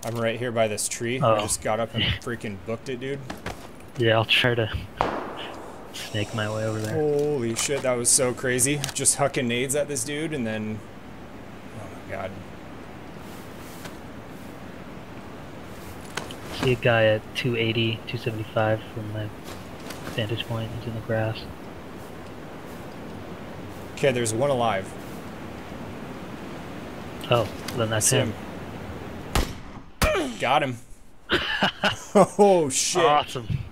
I'm right here by this tree. Oh. I just got up and freaking booked it, dude. Yeah, I'll try to snake my way over there. Holy shit, that was so crazy. Just hucking nades at this dude and then... Oh my god. See a guy at 280, 275 from my vantage point. He's in the grass. Okay, there's one alive. Oh, then that's him. Got him. Oh shit. Awesome.